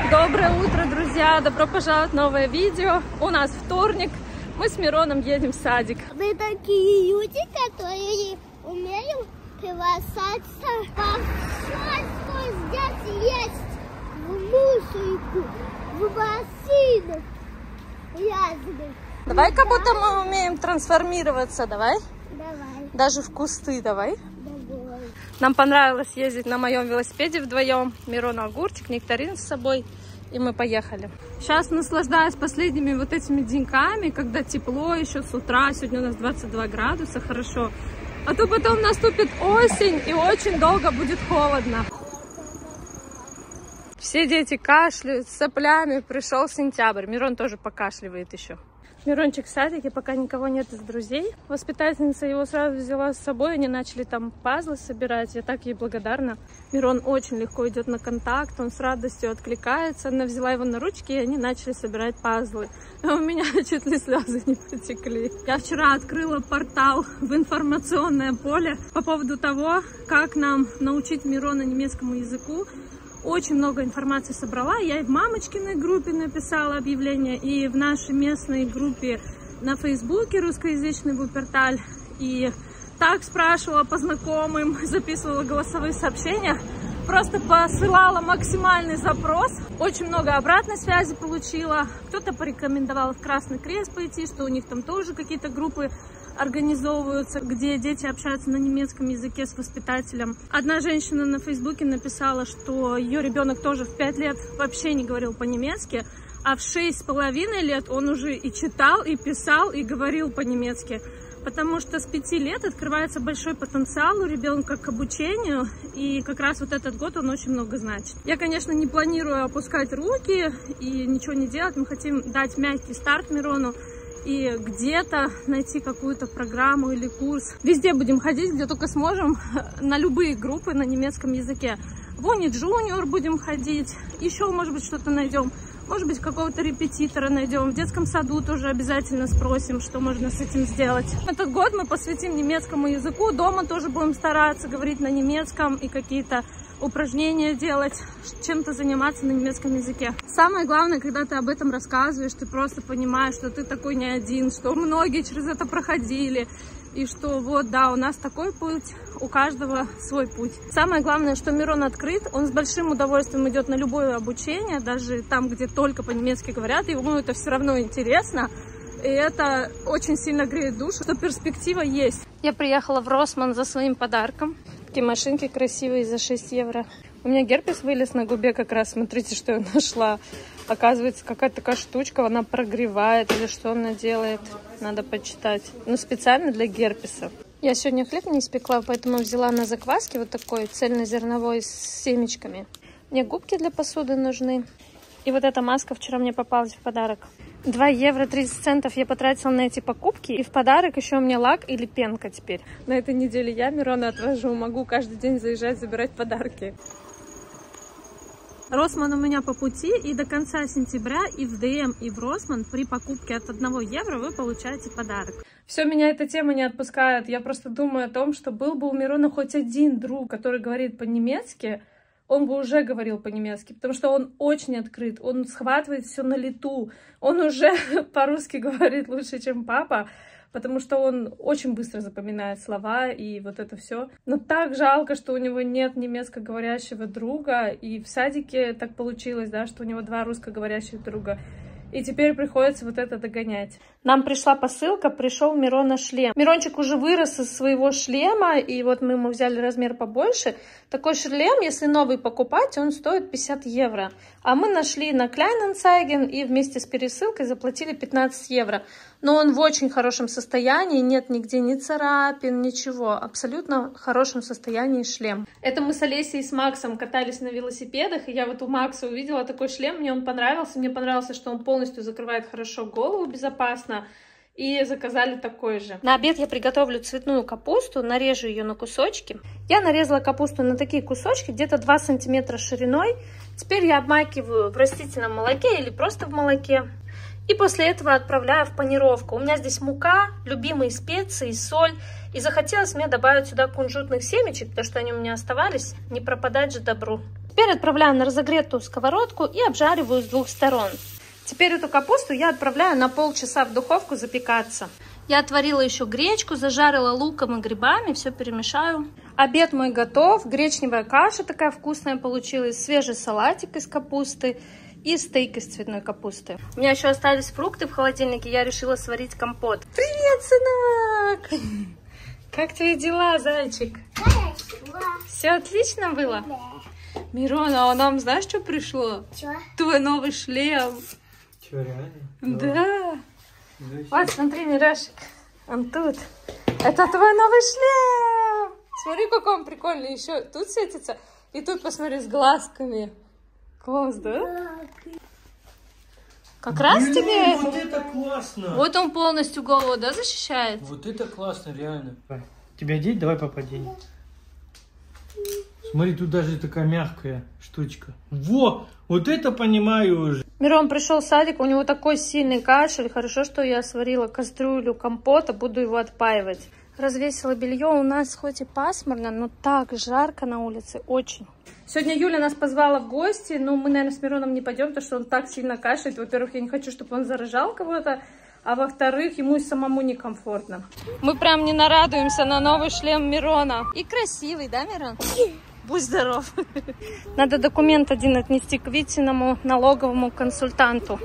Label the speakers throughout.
Speaker 1: Доброе утро, друзья! Добро пожаловать в новое видео. У нас вторник. Мы с Мироном едем в садик.
Speaker 2: Мы такие люди, которые умеют превращаться во все, что здесь есть. В мусорку, в бассейн грязный.
Speaker 1: Давай, как будто мы умеем трансформироваться. Давай.
Speaker 2: Давай.
Speaker 1: Даже в кусты давай.
Speaker 2: Давай.
Speaker 1: Нам понравилось ездить на моем велосипеде вдвоем. Мирон огурчик, нектарин с собой. И мы поехали. Сейчас наслаждаюсь последними вот этими деньками, когда тепло еще с утра. Сегодня у нас 22 градуса, хорошо. А то потом наступит осень и очень долго будет холодно. Все дети кашляют, с соплями. Пришел сентябрь. Мирон тоже покашливает еще. Мирончик в садике, пока никого нет из друзей. Воспитательница его сразу взяла с собой, они начали там пазлы собирать. Я так ей благодарна. Мирон очень легко идет на контакт, он с радостью откликается. Она взяла его на ручки, и они начали собирать пазлы. А у меня чуть ли слезы не потекли. Я вчера открыла портал в информационное поле по поводу того, как нам научить Мирона немецкому языку. Очень много информации собрала. Я и в мамочкиной группе написала объявление, и в нашей местной группе на Фейсбуке русскоязычный Вуперталь. И так спрашивала по знакомым, записывала голосовые сообщения. Просто посылала максимальный запрос. Очень много обратной связи получила. Кто-то порекомендовал в Красный Крест пойти, что у них там тоже какие-то группы организовываются, где дети общаются на немецком языке с воспитателем. Одна женщина на Фейсбуке написала, что ее ребенок тоже в 5 лет вообще не говорил по-немецки, а в 6,5 лет он уже и читал, и писал, и говорил по-немецки. Потому что с 5 лет открывается большой потенциал у ребенка к обучению, и как раз вот этот год он очень много значит. Я, конечно, не планирую опускать руки и ничего не делать, мы хотим дать мягкий старт Мирону, и где-то найти какую-то программу или курс. Везде будем ходить, где только сможем, на любые группы на немецком языке. В Уни Джуниор будем ходить, еще, может быть, что-то найдем. Может быть, какого-то репетитора найдем. В детском саду тоже обязательно спросим, что можно с этим сделать. Этот год мы посвятим немецкому языку. Дома тоже будем стараться говорить на немецком и какие-то упражнения делать, чем-то заниматься на немецком языке. Самое главное, когда ты об этом рассказываешь, ты просто понимаешь, что ты такой не один, что многие через это проходили, и что вот, да, у нас такой путь, у каждого свой путь. Самое главное, что Мирон открыт, он с большим удовольствием идет на любое обучение, даже там, где только по-немецки говорят, ему это все равно интересно. И это очень сильно греет душу, что перспектива есть. Я приехала в Росман за своим подарком. Такие машинки красивые за 6 евро. У меня герпес вылез на губе как раз. Смотрите, что я нашла. Оказывается, какая-то такая штучка, она прогревает или что она делает. Надо почитать. Ну, специально для герпеса. Я сегодня хлеб не испекла, поэтому взяла на закваске вот такой цельнозерновой с семечками. Мне губки для посуды нужны. И вот эта маска вчера мне попалась в подарок. 2 евро 30 центов я потратила на эти покупки. И в подарок еще у меня лак или пенка теперь. На этой неделе я Мирона отвожу. Могу каждый день заезжать, забирать подарки. Росман у меня по пути. И до конца сентября и в ДМ, и в Росман при покупке от 1 евро вы получаете подарок. Все, меня эта тема не отпускает. Я просто думаю о том, что был бы у Мирона хоть один друг, который говорит по-немецки, он бы уже говорил по-немецки, потому что он очень открыт, он схватывает все на лету, он уже по-русски говорит лучше, чем папа, потому что он очень быстро запоминает слова и вот это все. Но так жалко, что у него нет немецкоговорящего друга, и в садике так получилось, да, что у него 2 русскоговорящих друга. И теперь приходится вот это догонять. Нам пришла посылка, пришел Мирона шлем. Мирончик уже вырос из своего шлема, и вот мы ему взяли размер побольше. Такой шлем, если новый покупать, он стоит 50 евро. А мы нашли на Kleinanzeigen и вместе с пересылкой заплатили 15 евро. Но он в очень хорошем состоянии, нет нигде ни царапин, ничего. Абсолютно в хорошем состоянии шлем. Это мы с Олесей и с Максом катались на велосипедах, и я вот у Макса увидела такой шлем, мне он понравился. Мне понравился, что он полностью закрывает хорошо голову, безопасно. И заказали такой же. На обед я приготовлю цветную капусту, нарежу ее на кусочки. Я нарезала капусту на такие кусочки, где-то 2 сантиметра шириной. Теперь я обмакиваю в растительном молоке или просто в молоке. И после этого отправляю в панировку. У меня здесь мука, любимые специи, соль. И захотелось мне добавить сюда кунжутных семечек, потому что они у меня оставались. Не пропадать же добру. Теперь отправляю на разогретую сковородку и обжариваю с 2 сторон. Теперь эту капусту я отправляю на полчаса в духовку запекаться. Я отварила еще гречку, зажарила луком и грибами, все перемешаю. Обед мой готов, гречневая каша такая вкусная получилась, свежий салатик из капусты и стейк из цветной капусты. У меня еще остались фрукты в холодильнике, я решила сварить компот. Привет, сынок! Как твои дела, зайчик? Все отлично было? Да. Мирона, а нам знаешь, что пришло? Что? Твой новый шлем.
Speaker 3: Что, реально?
Speaker 1: Да. Вот, смотри, Мирошик, он тут. Это твой новый шлем. Смотри, какой он прикольный. Еще тут светится. И тут, посмотри, с глазками. Класс, да? Как раз тебе...
Speaker 3: Вот это классно.
Speaker 1: Вот он полностью голову, да, защищает?
Speaker 3: Вот это классно, реально. Тебя одеть? Давай папа одень. Смотри, тут даже такая мягкая штучка. Во! Вот это понимаю уже.
Speaker 1: Мирон пришел в садик, у него такой сильный кашель. Хорошо, что я сварила кастрюлю компота, буду его отпаивать. Развесила белье. У нас хоть и пасмурно, но так жарко на улице, очень. Сегодня Юля нас позвала в гости, но мы, наверное, с Мироном не пойдем, потому что он так сильно кашляет. Во-первых, я не хочу, чтобы он заражал кого-то, а во-вторых, ему и самому некомфортно. Мы прям не нарадуемся на новый шлем Мирона. И красивый, да, Мирон? Будь здоров. Надо документ один отнести к Витиному налоговому консультанту.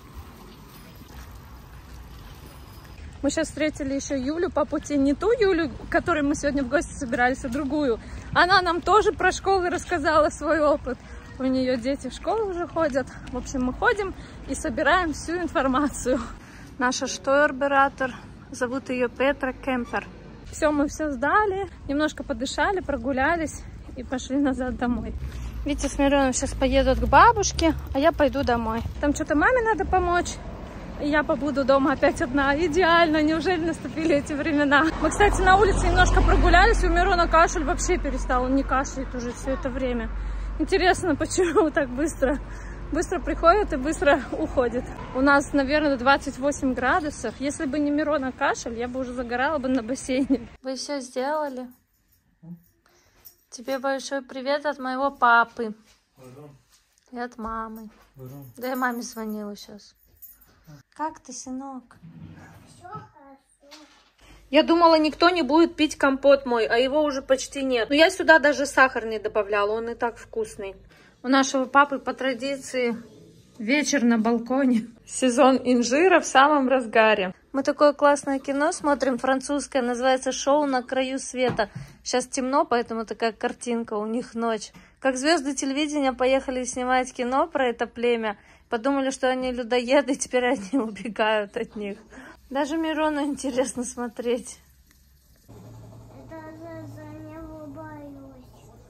Speaker 1: Мы сейчас встретили еще Юлю по пути. Не ту Юлю, к которой мы сегодня в гости собирались, а другую. Она нам тоже про школу рассказала свой опыт. У нее дети в школу уже ходят. В общем, мы ходим и собираем всю информацию. Наша штойербератор, зовут ее Петра Кемпер. Все, мы все сдали, немножко подышали, прогулялись и пошли назад домой. Витя с Мироном сейчас поедут к бабушке, а я пойду домой. Там что-то маме надо помочь, и я побуду дома опять одна. Идеально, неужели наступили эти времена? Мы, кстати, на улице немножко прогулялись, у Мирона кашель вообще перестал, он не кашляет уже все это время. Интересно, почему так быстро приходит и быстро уходит. У нас, наверное, 28 градусов. Если бы не Мирона кашель, я бы уже загорала бы на бассейне. Вы все сделали? Тебе большой привет от моего папы. И от мамы. Да, я маме звонила сейчас. Как ты, сынок?
Speaker 2: Все хорошо.
Speaker 1: Я думала, никто не будет пить компот мой, а его уже почти нет. Но я сюда даже сахар не добавляла, он и так вкусный. У нашего папы по традиции вечер на балконе. Сезон инжира в самом разгаре. Мы такое классное кино смотрим, французское, называется «Шоу на краю света». Сейчас темно, поэтому такая картинка, у них ночь. Как звезды телевидения поехали снимать кино про это племя. Подумали, что они людоеды, теперь они убегают от них. Даже Мирону интересно смотреть.
Speaker 2: Даже за него боюсь.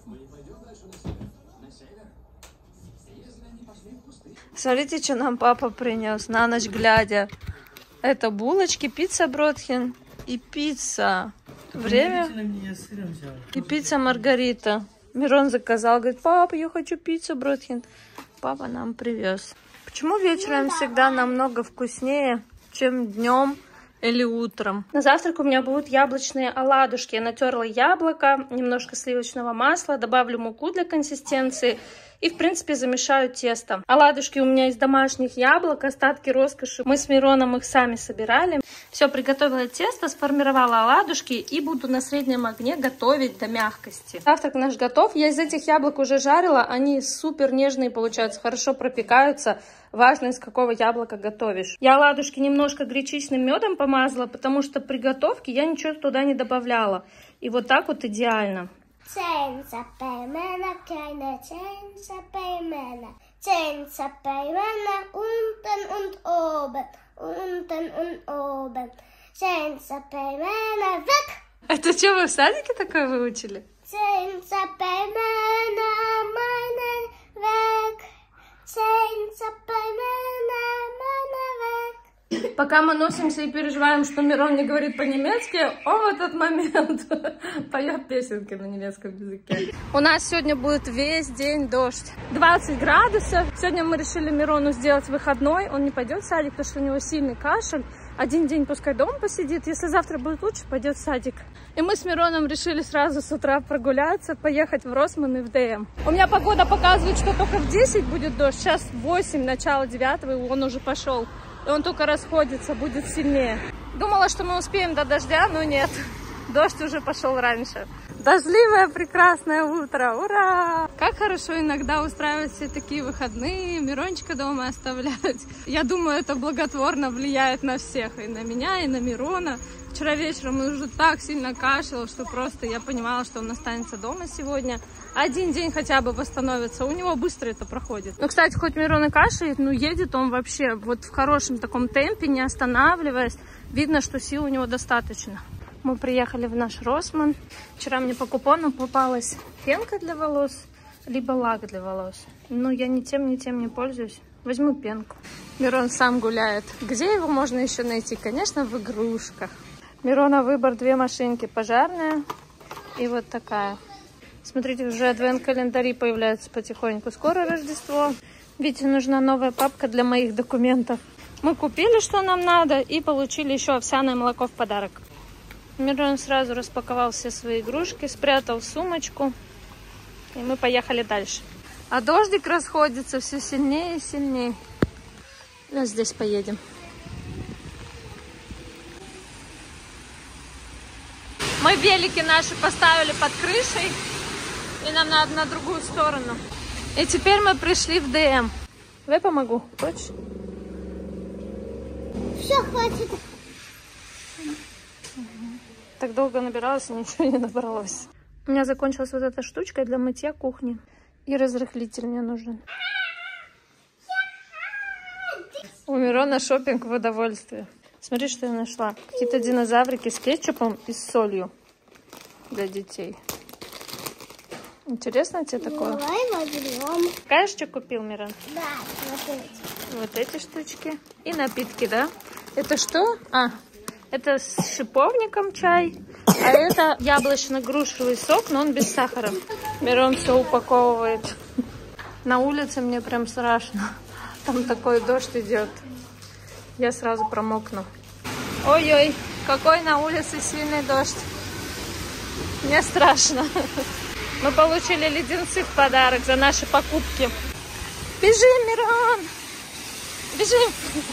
Speaker 1: Смотрите, что нам папа принес на ночь глядя. Это булочки, пицца Бродхен и пицца. Время. И пицца Маргарита. Мирон заказал, говорит, папа, я хочу пиццу Бродхен. Папа нам привез. Почему вечером всегда намного вкуснее, чем днем или утром? На завтрак у меня будут яблочные оладушки. Я натерла яблоко, немножко сливочного масла, добавлю муку для консистенции и, в принципе, замешаю тесто. Оладушки у меня из домашних яблок, остатки роскоши. Мы с Мироном их сами собирали. Все, приготовила тесто, сформировала оладушки и буду на среднем огне готовить до мягкости. Завтрак наш готов. Я из этих яблок уже жарила. Они супер нежные получаются, хорошо пропекаются. Важно, из какого яблока готовишь. Я оладушки немножко гречичным медом помазала, потому что при готовке я ничего туда не добавляла. И вот так вот идеально.
Speaker 2: Senza per me, keine senza per me. Senza per me, unten und oben, unten und oben. Senza per me, weg.
Speaker 1: Это что, вы в садике такое выучили?
Speaker 2: Senza per me, meine weg. Senza per me, weg.
Speaker 1: Пока мы носимся и переживаем, что Мирон не говорит по-немецки, он в этот момент поет песенки на немецком языке. У нас сегодня будет весь день дождь. 20 градусов. Сегодня мы решили Мирону сделать выходной. Он не пойдет в садик, потому что у него сильный кашель. Один день пускай дома посидит, если завтра будет лучше, пойдет в садик. И мы с Мироном решили сразу с утра прогуляться, поехать в Росман и в ДМ. У меня погода показывает, что только в 10 будет дождь, сейчас 8, начало 9, и он уже пошел. И он только расходится, будет сильнее. Думала, что мы успеем до дождя, но нет. Дождь уже пошел раньше. Дождливое прекрасное утро! Ура! Как хорошо иногда устраивать все такие выходные, Мирончика дома оставлять. Я думаю, это благотворно влияет на всех. И на меня, и на Мирона. Вчера вечером он уже так сильно кашлял, что просто я понимала, что он останется дома сегодня. Один день хотя бы восстановится. У него быстро это проходит. Ну, кстати, хоть Мирон и кашляет, но едет он вообще вот в хорошем таком темпе, не останавливаясь. Видно, что сил у него достаточно. Мы приехали в наш Росман. Вчера мне по купону попалась пенка для волос, либо лак для волос. Но я ни тем не пользуюсь. Возьму пенку. Мирон сам гуляет. Где его можно еще найти? Конечно, в игрушках. Мирона выбор 2 машинки. Пожарная и вот такая. Смотрите, уже адвент-календари появляются потихоньку. Скоро Рождество. Вите нужна новая папка для моих документов. Мы купили, что нам надо, и получили еще овсяное молоко в подарок. Мирон сразу распаковал все свои игрушки, спрятал в сумочку, и мы поехали дальше. А дождик расходится все сильнее и сильнее. Вот здесь поедем. Мы велики наши поставили под крышей, и нам надо на другую сторону. И теперь мы пришли в ДМ. Давай помогу. Хочешь?
Speaker 2: Все, хватит.
Speaker 1: Так долго набиралась, и ничего не набралось. У меня закончилась вот эта штучка для мытья кухни. И разрыхлитель мне нужен. У Мирона шопинг в удовольствие. Смотри, что я нашла. Какие-то динозаврики с кетчупом и с солью для детей. Интересно тебе такое?
Speaker 2: Давай возьмем.
Speaker 1: Знаешь, что купил, Мирон?
Speaker 2: Да, вот эти.
Speaker 1: Вот эти штучки. И напитки, да? Это что? Это с шиповником чай, а это яблочно-грушевый сок, но он без сахара. Мирон все упаковывает. На улице мне прям страшно. Там такой дождь идет. Я сразу промокну. Ой-ой, какой на улице сильный дождь. Мне страшно. Мы получили леденцы в подарок за наши покупки. Бежим, Мирон! Бежим!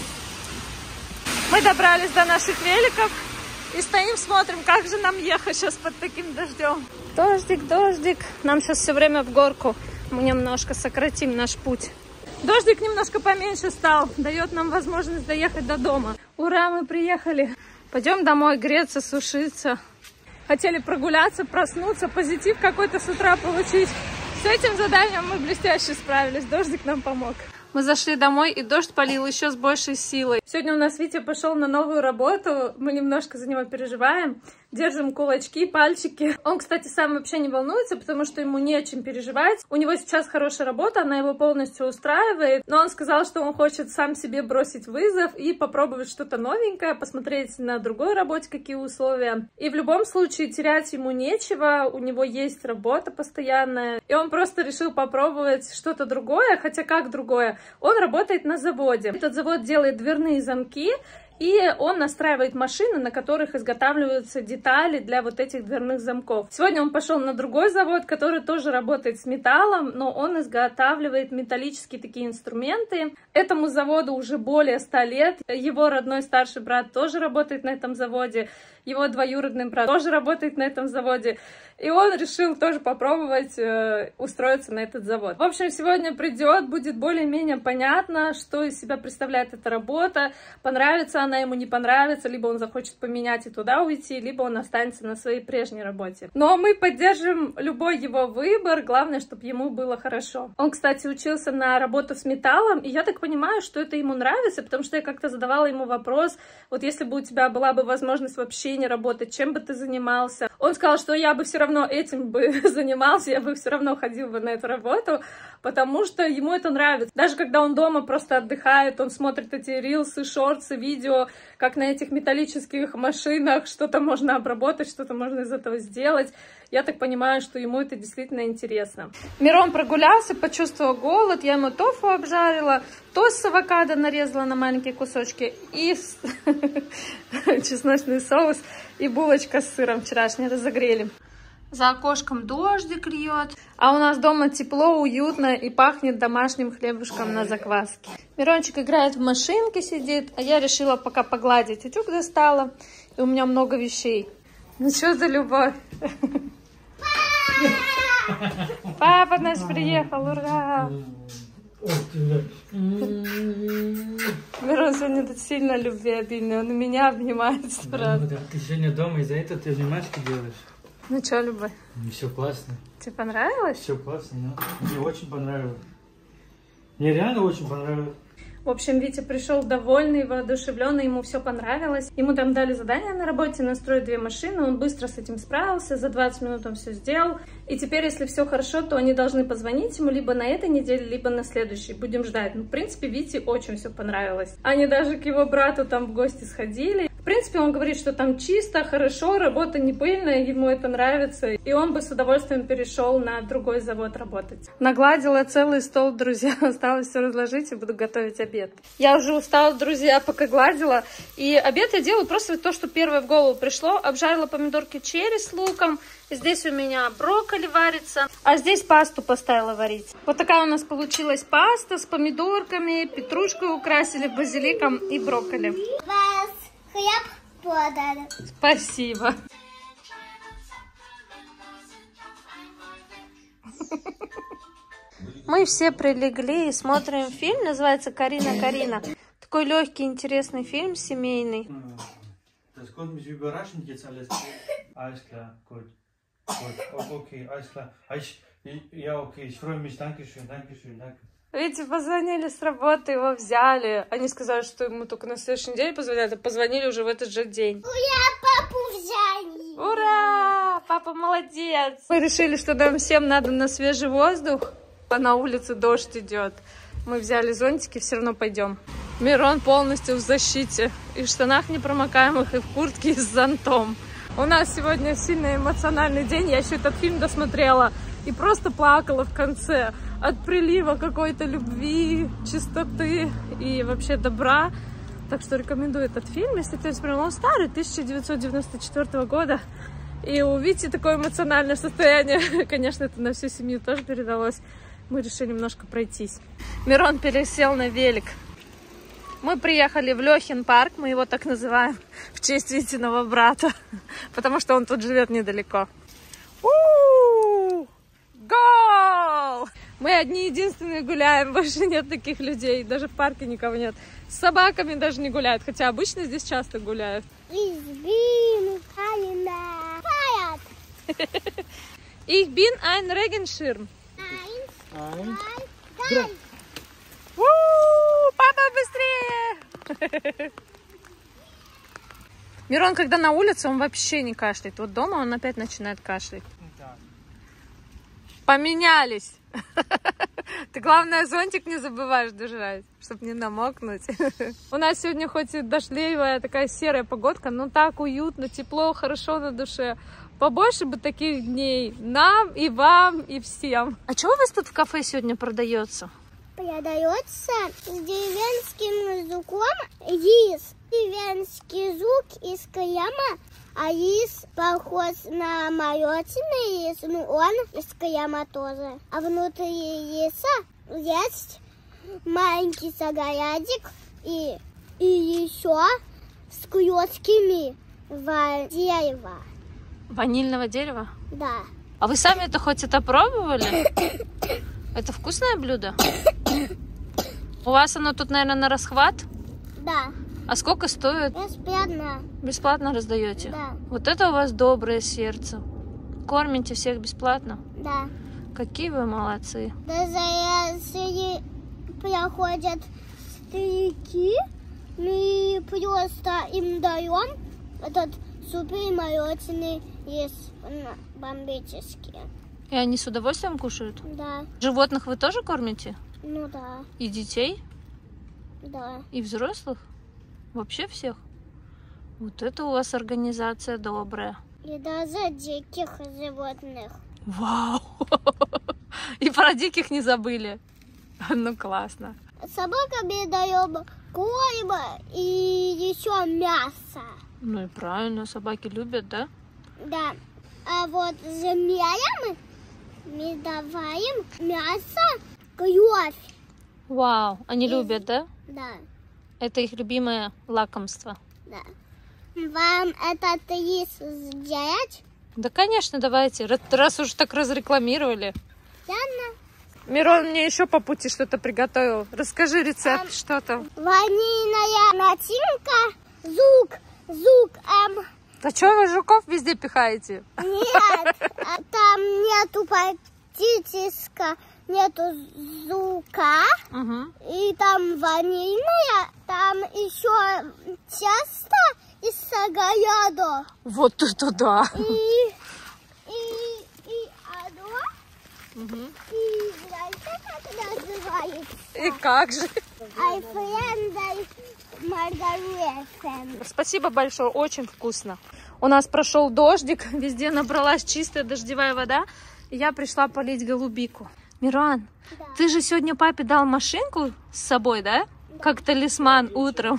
Speaker 1: Мы добрались до наших великов и стоим, смотрим, как же нам ехать сейчас под таким дождем. Дождик, дождик. Нам сейчас все время в горку. Мы немножко сократим наш путь. Дождик немножко поменьше стал. Дает нам возможность доехать до дома. Ура, мы приехали. Пойдем домой греться, сушиться. Хотели прогуляться, проснуться, позитив какой-то с утра получить. С этим заданием мы блестяще справились. Дождик нам помог. Мы зашли домой, и дождь полил еще с большей силой. Сегодня у нас Витя пошел на новую работу. Мы немножко за него переживаем. Держим кулачки, пальчики. Он, кстати, сам вообще не волнуется, потому что ему не о чем переживать. У него сейчас хорошая работа, она его полностью устраивает. Но он сказал, что он хочет сам себе бросить вызов и попробовать что-то новенькое, посмотреть на другой работе, какие условия. И в любом случае терять ему нечего. У него есть работа постоянная. И он просто решил попробовать что-то другое. Хотя как другое? Он работает на заводе. Этот завод делает дверные замки, и он настраивает машины, на которых изготавливаются детали для вот этих дверных замков. Сегодня он пошел на другой завод, который тоже работает с металлом, но он изготавливает металлические такие инструменты. Этому заводу уже более 100 лет. Его родной старший брат тоже работает на этом заводе. Его двоюродный брат тоже работает на этом заводе. И он решил тоже попробовать устроиться на этот завод. В общем, сегодня придет, будет более-менее понятно, что из себя представляет эта работа. Понравится она ему, не понравится, либо он захочет поменять и туда уйти, либо он останется на своей прежней работе. Но мы поддержим любой его выбор, главное, чтобы ему было хорошо. Он, кстати, учился на работу с металлом, и я так понимаю, что это ему нравится, потому что я как-то задавала ему вопрос, вот если бы у тебя была бы возможность вообще не работать, чем бы ты занимался? Он сказал, что я бы все равно этим бы занимался, я бы все равно ходил бы на эту работу, потому что ему это нравится. Даже когда он дома просто отдыхает, он смотрит эти рилсы, шортсы, видео, как на этих металлических машинах что-то можно обработать, что-то можно из этого сделать. Я так понимаю, что ему это действительно интересно. Мирон прогулялся, почувствовал голод. Я ему тофу обжарила, тост с авокадо нарезала на маленькие кусочки и чесночный соус и булочка с сыром вчерашний разогрели. За окошком дождик льет, а у нас дома тепло, уютно и пахнет домашним хлебушком на закваске. Мирончик играет в машинке, сидит, а я решила пока погладить. Утюг достала, и у меня много вещей. Ну что за любовь? Папа наш приехал, ура! Мирон сегодня тут сильно любвеобильный, он меня обнимает сразу.
Speaker 3: Да, ты сегодня дома, из-за этого ты обнимашки делаешь.
Speaker 1: Ну что, Люба?
Speaker 3: Все классно.
Speaker 1: Тебе понравилось?
Speaker 3: Все классно, да? Мне очень понравилось. Мне реально очень понравилось.
Speaker 1: В общем, Витя пришел довольный, воодушевленный, ему все понравилось. Ему там дали задание на работе настроить 2 машины, он быстро с этим справился, за 20 минут он все сделал. И теперь, если все хорошо, то они должны позвонить ему либо на этой неделе, либо на следующей. Будем ждать. Ну, в принципе, Вите очень все понравилось. Они даже к его брату там в гости сходили. В принципе, он говорит, что там чисто, хорошо, работа не пыльная, ему это нравится. И он бы с удовольствием перешел на другой завод работать. Нагладила целый стол, друзья. Осталось все разложить и буду готовить обед. Я уже устала, друзья, пока гладила. И обед я делаю просто то, что первое в голову пришло. Обжарила помидорки черри с луком. Здесь у меня брокколи варится. А здесь пасту поставила варить. Вот такая у нас получилась паста с помидорками, петрушкой украсили, базиликом и брокколи.
Speaker 2: Хлеб подали.
Speaker 1: Спасибо. Мы все прилегли и смотрим фильм, называется «Карина, Карина». Такой легкий, интересный фильм, семейный.
Speaker 3: Das kommt mich überraschend jetzt alles. Alles klar, gut. Okay, alles klar. Ja, okay, ich freue mich. Dankeschön, Dankeschön, danke.
Speaker 1: Видите, позвонили с работы, его взяли. Они сказали, что ему только на следующей неделе позвонят, а позвонили уже в этот же день.
Speaker 2: Ура, папу взяли!
Speaker 1: Ура! Папа молодец! Мы решили, что нам всем надо на свежий воздух, а на улице дождь идет. Мы взяли зонтики, все равно пойдем. Мирон полностью в защите. И в штанах непромокаемых, и в куртке, и с зонтом. У нас сегодня сильно эмоциональный день. Я еще этот фильм досмотрела и просто плакала в конце. От прилива какой-то любви, чистоты и вообще добра. Так что рекомендую этот фильм, если ты смотрел. Он старый, 1994 года. И увидите такое эмоциональное состояние. Конечно, это на всю семью тоже передалось. Мы решили немножко пройтись. Мирон пересел на велик. Мы приехали в Лёхин парк, мы его так называем, в честь Витиного брата, потому что он тут живет недалеко. Гол! Мы одни единственные гуляем, больше нет таких людей, даже в парке никого нет. С собаками даже не гуляют, хотя обычно здесь часто гуляют.
Speaker 2: Ich bin eine Feiert.
Speaker 1: Ich bin ein Regenschirm.
Speaker 2: Eins, zwei, drei.
Speaker 1: Папа, быстрее! Мирон, когда на улице, он вообще не кашляет. Вот дома он опять начинает кашлять. Поменялись. Ты, главное, зонтик не забываешь держать, чтобы не намокнуть. У нас сегодня хоть и дождливая, такая серая погодка, но так уютно, тепло, хорошо на душе. Побольше бы таких дней нам и вам, и всем. А что у вас тут в кафе сегодня продается?
Speaker 2: Продается с деревенским языком рис. Деревенский звук из крема, а рис похож на молочный рис, но он из крема тоже. А внутри риса есть маленький сахарядик и еще с клетками дерева.
Speaker 1: Ванильного дерева?
Speaker 2: Да.
Speaker 1: А вы сами это хоть это пробовали? Это вкусное блюдо? У вас оно тут, наверное, на расхват?
Speaker 2: Да.
Speaker 1: А сколько стоит?
Speaker 2: Бесплатно.
Speaker 1: Бесплатно раздаете?
Speaker 2: Да.
Speaker 1: Вот это у вас доброе сердце. Кормите всех бесплатно?
Speaker 2: Да.
Speaker 1: Какие вы молодцы.
Speaker 2: Даже если приходят старики, мы просто им даем этот супер молочный рис бомбический.
Speaker 1: И они с удовольствием кушают?
Speaker 2: Да.
Speaker 1: Животных вы тоже кормите?
Speaker 2: Ну да.
Speaker 1: И детей?
Speaker 2: Да.
Speaker 1: И взрослых? Вообще всех? Вот это у вас организация добрая.
Speaker 2: И даже диких животных.
Speaker 1: Вау! И про диких не забыли. Ну, классно.
Speaker 2: Собакам даем корм и еще мясо.
Speaker 1: Ну и правильно, собаки любят, да?
Speaker 2: Да. А вот змеям мы даваем мясо, кровь.
Speaker 1: Вау, они любят, да?
Speaker 2: Да.
Speaker 1: Это их любимое лакомство.
Speaker 2: Да. Вам это есть сделать?
Speaker 1: Да, конечно, давайте, раз уж так разрекламировали.
Speaker 2: Яна?
Speaker 1: Мирон мне еще по пути что-то приготовил. Расскажи рецепт, что там.
Speaker 2: Ванильная начинка, зук.
Speaker 1: А что вы жуков везде пихаете?
Speaker 2: Нет, там нету практически, нету зука.
Speaker 1: Угу.
Speaker 2: И там ванильная, там еще тесто из сагаяда.
Speaker 1: Вот это да.
Speaker 2: И оно,
Speaker 1: Угу.
Speaker 2: и знаете, как называется?
Speaker 1: И как же?
Speaker 2: Айфрендай маргарита.
Speaker 1: Спасибо большое, очень вкусно. У нас прошел дождик, везде набралась чистая дождевая вода, и я пришла полить голубику. Мирон,
Speaker 2: Да.
Speaker 1: ты же сегодня папе дал машинку с собой, да? Как талисман утром,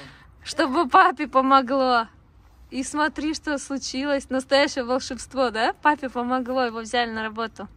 Speaker 1: чтобы папе помогло. И смотри, что случилось. Настоящее волшебство, да? Папе помогло, его взяли на работу.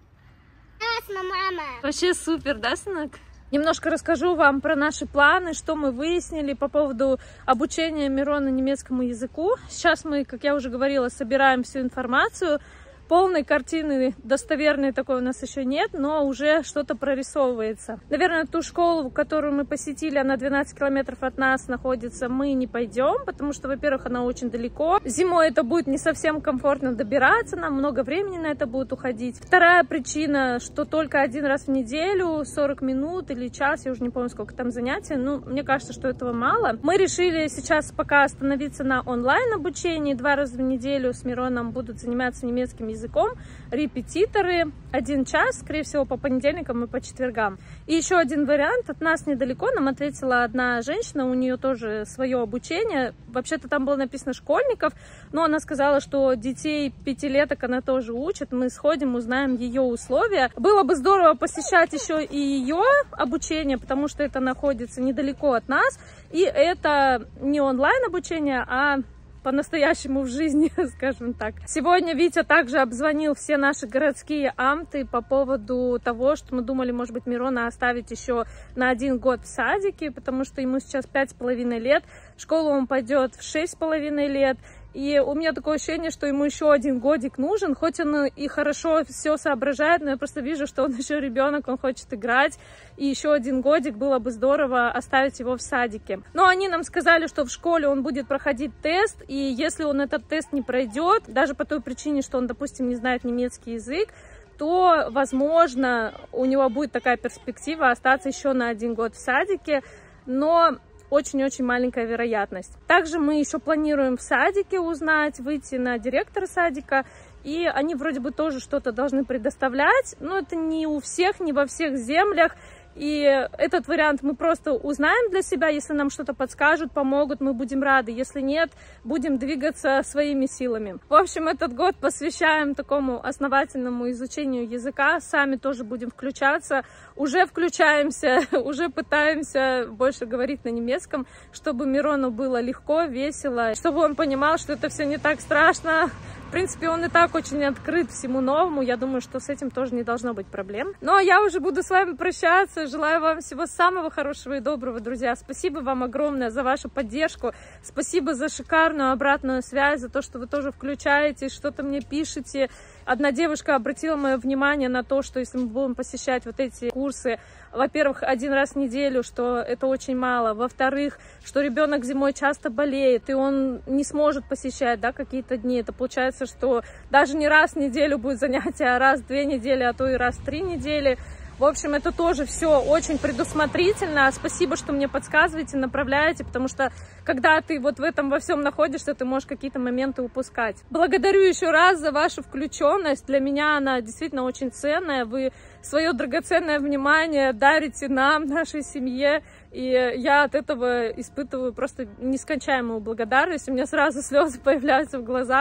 Speaker 2: Ясно, мама.
Speaker 1: Вообще супер, да, сынок? Немножко расскажу вам про наши планы, что мы выяснили по поводу обучения Мирона немецкому языку. Сейчас мы, как я уже говорила, собираем всю информацию. Полной картины достоверной такой у нас еще нет, но уже что-то прорисовывается. Наверное, ту школу, которую мы посетили, она 12 километров от нас находится, мы не пойдем, потому что, во-первых, она очень далеко. Зимой это будет не совсем комфортно добираться, нам много времени на это будет уходить. Вторая причина, что только один раз в неделю, 40 минут или час, я уже не помню, сколько там занятий, ну, мне кажется, что этого мало. Мы решили сейчас пока остановиться на онлайн-обучении, 2 раза в неделю с Мироном будут заниматься немецким языком, репетиторы, 1 час, скорее всего, по понедельникам и по четвергам. И еще один вариант, от нас недалеко нам ответила одна женщина, у нее тоже свое обучение, вообще-то там было написано школьников, но она сказала, что детей 5-леток она тоже учит, мы сходим, узнаем ее условия. Было бы здорово посещать еще и ее обучение, потому что это находится недалеко от нас, и это не онлайн обучение, а по-настоящему в жизни, скажем так. Сегодня Витя также обзвонил все наши городские амты по поводу того, что мы думали, может быть, Мирона оставить еще на 1 год в садике, потому что ему сейчас 5,5 лет, в школу он пойдет в 6,5 лет. И у меня такое ощущение, что ему еще 1 годик нужен, хоть он и хорошо все соображает, но я просто вижу, что он еще ребенок, он хочет играть, и еще 1 годик было бы здорово оставить его в садике. Но они нам сказали, что в школе он будет проходить тест, и если он этот тест не пройдет, даже по той причине, что он, допустим, не знает немецкий язык, то, возможно, у него будет такая перспектива остаться еще на 1 год в садике, но очень-очень маленькая вероятность. Также мы еще планируем в садике узнать, выйти на директора садика, и они вроде бы тоже что-то должны предоставлять, но это не у всех, не во всех землях. И этот вариант мы просто узнаем для себя, если нам что-то подскажут, помогут, мы будем рады, если нет, будем двигаться своими силами. В общем, этот год посвящаем такому основательному изучению языка, сами тоже будем включаться, уже включаемся, уже пытаемся больше говорить на немецком, чтобы Мирону было легко, весело, чтобы он понимал, что это все не так страшно. В принципе, он и так очень открыт всему новому. Я думаю, что с этим тоже не должно быть проблем. Но я уже буду с вами прощаться. Желаю вам всего самого хорошего и доброго, друзья. Спасибо вам огромное за вашу поддержку. Спасибо за шикарную обратную связь, за то, что вы тоже включаетесь, что-то мне пишете. Одна девушка обратила мое внимание на то, что если мы будем посещать вот эти курсы, во-первых, 1 раз в неделю, что это очень мало. Во-вторых, что ребенок зимой часто болеет, и он не сможет посещать, да, какие-то дни. Это получается, что даже не раз в неделю будет занятие, а раз в 2 недели, а то и раз в 3 недели. В общем, это тоже все очень предусмотрительно. Спасибо, что мне подсказываете, направляете, потому что когда ты вот в этом во всем находишься, ты можешь какие-то моменты упускать. Благодарю еще раз за вашу включенность. Для меня она действительно очень ценная. Вы свое драгоценное внимание дарите нам, нашей семье. И я от этого испытываю просто нескончаемую благодарность. У меня сразу слезы появляются в глазах,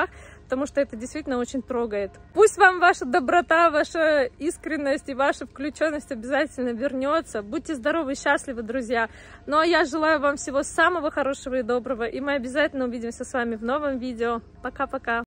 Speaker 1: потому что это действительно очень трогает. Пусть вам ваша доброта, ваша искренность и ваша включенность обязательно вернется. Будьте здоровы и счастливы, друзья. Ну а я желаю вам всего самого хорошего и доброго, и мы обязательно увидимся с вами в новом видео. Пока-пока!